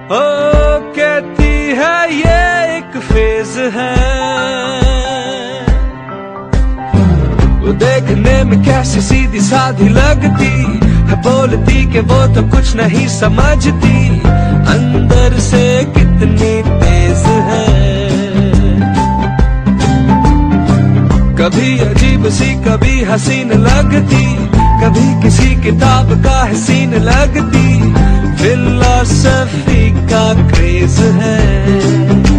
ओ कहती है ये एक फेज है, वो देखने में कैसी सीधी साधी लगती है, बोलती कि वो तो कुछ नहीं समझती, अंदर से कितनी तेज है। कभी अजीब सी कभी हसीन लगती, कभी किसी किताब का हसीन लगती, फिलॉसफी का क्रेज है।